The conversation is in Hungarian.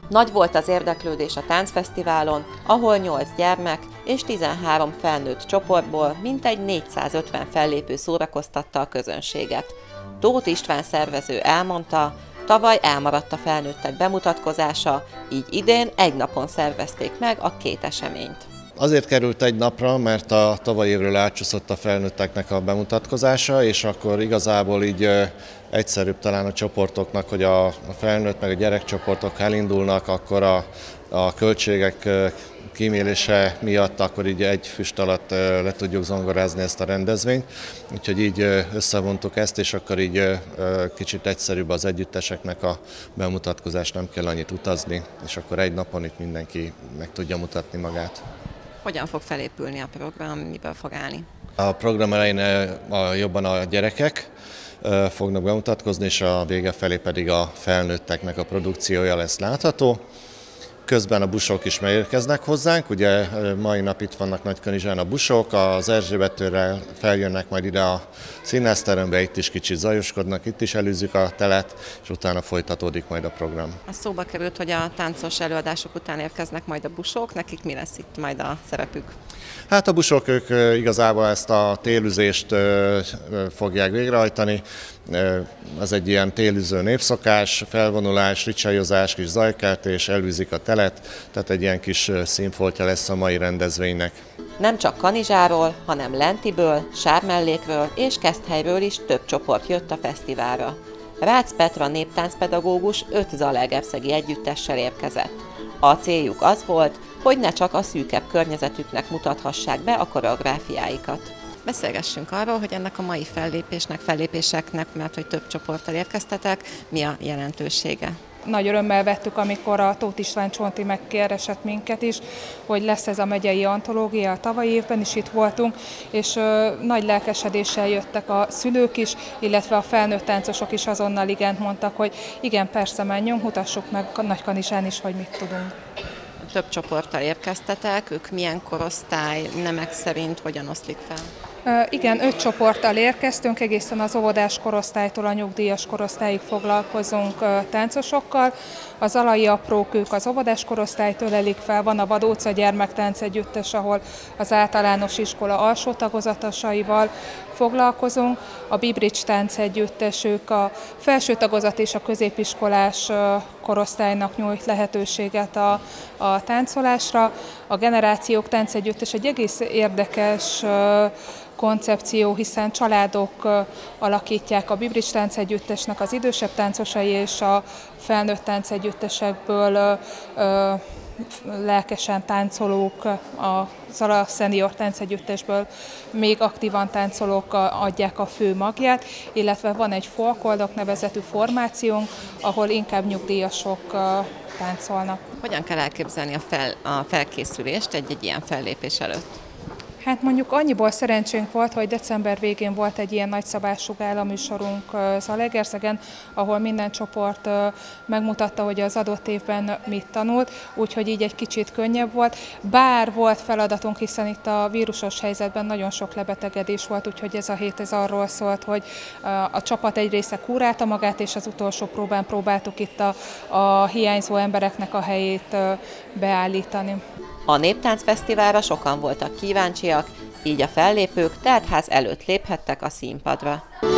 Nagy volt az érdeklődés a táncfesztiválon, ahol 8 gyermek és 13 felnőtt csoportból mintegy 450 fellépő szórakoztatta a közönséget. Tóth István szervező elmondta, tavaly elmaradt a felnőttek bemutatkozása, így idén egy napon szervezték meg a két eseményt. Azért került egy napra, mert a tavalyi évről átcsúszott a felnőtteknek a bemutatkozása, és akkor igazából így egyszerűbb talán a csoportoknak, hogy a felnőtt meg a gyerekcsoportok elindulnak, akkor a költségek kímélése miatt akkor így egy füst alatt le tudjuk zongorázni ezt a rendezvényt. Úgyhogy így összevontuk ezt, és akkor így kicsit egyszerűbb az együtteseknek a bemutatkozás, nem kell annyit utazni, és akkor egy napon itt mindenki meg tudja mutatni magát. Hogyan fog felépülni a program, miből fog állni? A program elején jobban a gyerekek fognak bemutatkozni, és a vége felé pedig a felnőtteknek a produkciója lesz látható. Közben a busok is megérkeznek hozzánk, ugye mai nap itt vannak Nagykanizsán a busok, az Erzsébettérrel feljönnek majd ide a színházterembe, itt is kicsit zajoskodnak, itt is elűzzük a telet, és utána folytatódik majd a program. A szóba került, hogy a táncos előadások után érkeznek majd a busok, nekik mi lesz itt majd a szerepük? Hát a busok ők igazából ezt a télüzést fogják végrehajtani. Ez egy ilyen télüző népszokás, felvonulás, ricsajozás, kis zajkeltés, elűzik a telet, tehát egy ilyen kis színfoltja lesz a mai rendezvénynek. Nem csak Kanizsáról, hanem Lentiből, Sármellékről és Keszthelyről is több csoport jött a fesztiválra. Rácz Petra néptáncpedagógus 5 zalaegerszegi együttessel érkezett. A céljuk az volt, hogy ne csak a szűkebb környezetüknek mutathassák be a koreográfiáikat. Beszélgessünk arról, hogy ennek a mai fellépéseknek, mert hogy több csoporttal érkeztetek, mi a jelentősége? Nagy örömmel vettük, amikor a Tóth István Csonti megkeresett minket is, hogy lesz ez a megyei antológia, a tavalyi évben is itt voltunk, és nagy lelkesedéssel jöttek a szülők is, illetve a felnőtt táncosok is azonnal igent mondtak, hogy igen, persze menjünk, mutassuk meg Nagykanizsán is, hogy mit tudunk. Több csoporttal érkeztetek, ők milyen korosztály, nemek szerint hogyan oszlik fel? Igen, 5 csoporttal érkeztünk, egészen az óvodás korosztálytól a nyugdíjas korosztályig foglalkozunk táncosokkal. Az alai aprók, ők az óvodás korosztálytól elik fel, van a Vadóca gyermektánc együttes, ahol az általános iskola alsó tagozatosaival foglalkozunk. A Bibrics tánc együttes, ők a felső tagozat és a középiskolás korosztálynak nyújt lehetőséget a táncolásra. A Generációk tánc együttes egy egész érdekes koncepció, hiszen családok alakítják a Bibrics tánc együttesnek az idősebb táncosai és a felnőtt tánc együttesekből lelkesen táncolók, a Zala Senior tánc együttesből még aktívan táncolók adják a fő magját, illetve van egy folkoldok nevezetű formációnk, ahol inkább nyugdíjasok táncolnak. Hogyan kell elképzelni a felkészülést egy ilyen fellépés előtt? Hát mondjuk annyiból szerencsénk volt, hogy december végén volt egy ilyen nagyszabású gálaműsorunk Zalaegerszegen, ahol minden csoport megmutatta, hogy az adott évben mit tanult, úgyhogy így egy kicsit könnyebb volt. Bár volt feladatunk, hiszen itt a vírusos helyzetben nagyon sok lebetegedés volt, úgyhogy ez a hét arról szólt, hogy a csapat egy része kúrálta magát, és az utolsó próbán próbáltuk itt a hiányzó embereknek a helyét beállítani. A Néptáncfesztiválra sokan voltak kíváncsiak, így a fellépők teltház előtt léphettek a színpadra.